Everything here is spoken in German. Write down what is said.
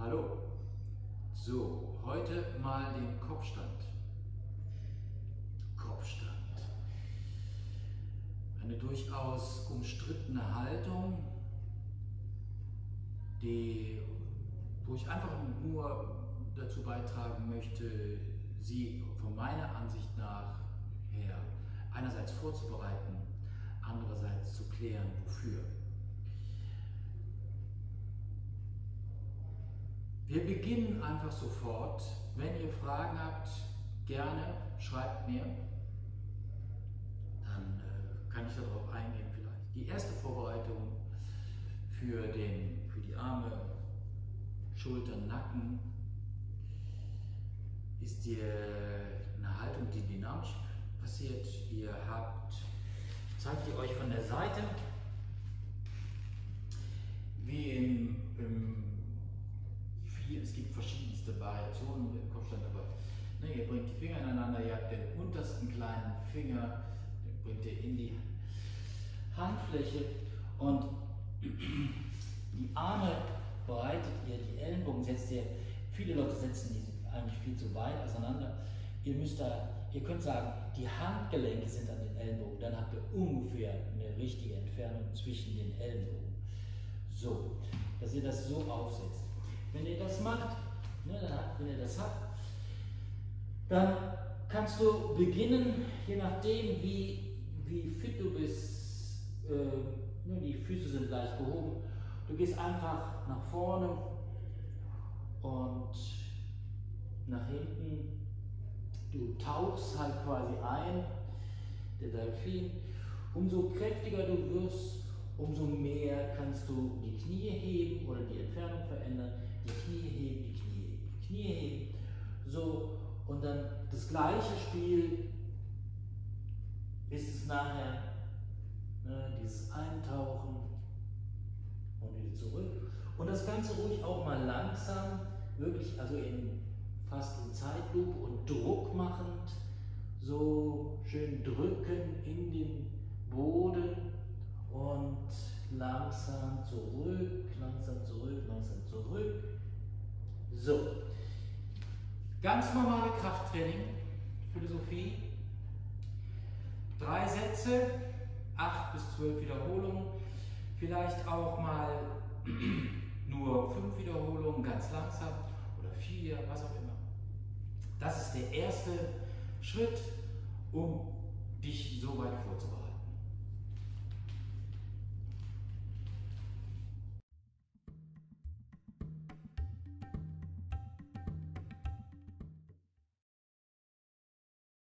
Hallo. So, heute mal den Kopfstand. Kopfstand. Eine durchaus umstrittene Haltung, wo ich einfach nur dazu beitragen möchte, sie von meiner Ansicht nach her einerseits vorzubereiten, andererseits zu klären, wofür. Wir beginnen einfach sofort. Wenn ihr Fragen habt, gerne schreibt mir, dann kann ich darauf eingehen vielleicht. Die erste Vorbereitung für die Arme, Schultern, Nacken ist eine Haltung, die dynamisch passiert. Ich zeige die euch von der Seite, es gibt verschiedenste Variationen im Kopfstand, aber ihr bringt die Finger ineinander, ihr habt den untersten kleinen Finger, den bringt ihr in die Handfläche und die Arme breitet ihr, die Ellenbogen setzt ihr, viele Leute setzen die eigentlich viel zu weit auseinander. Ihr könnt sagen, die Handgelenke sind an den Ellenbogen, dann habt ihr ungefähr eine richtige Entfernung zwischen den Ellenbogen. So, dass ihr das so aufsetzt. Wenn ihr das macht, wenn ihr das habt, dann kannst du beginnen, je nachdem wie fit du bist, die Füße sind leicht gehoben, du gehst einfach nach vorne und nach hinten, du tauchst halt quasi ein, der Delfin. Umso kräftiger du wirst, umso mehr kannst du die Knie heben oder die Entfernung verändern, die Knie heben, die Knie heben, die Knie heben. So, und dann das gleiche Spiel ist es nachher, dieses Eintauchen und wieder zurück. Und das Ganze ruhig auch mal langsam, wirklich, also fast in Zeitlupe und Druck machend, so schön drücken in den Boden und langsam zurück, langsam zurück, langsam zurück. So, ganz normale Krafttraining, Philosophie. 3 Sätze, 8 bis 12 Wiederholungen, vielleicht auch mal nur 5 Wiederholungen, ganz langsam oder 4, was auch immer. Das ist der erste Schritt, um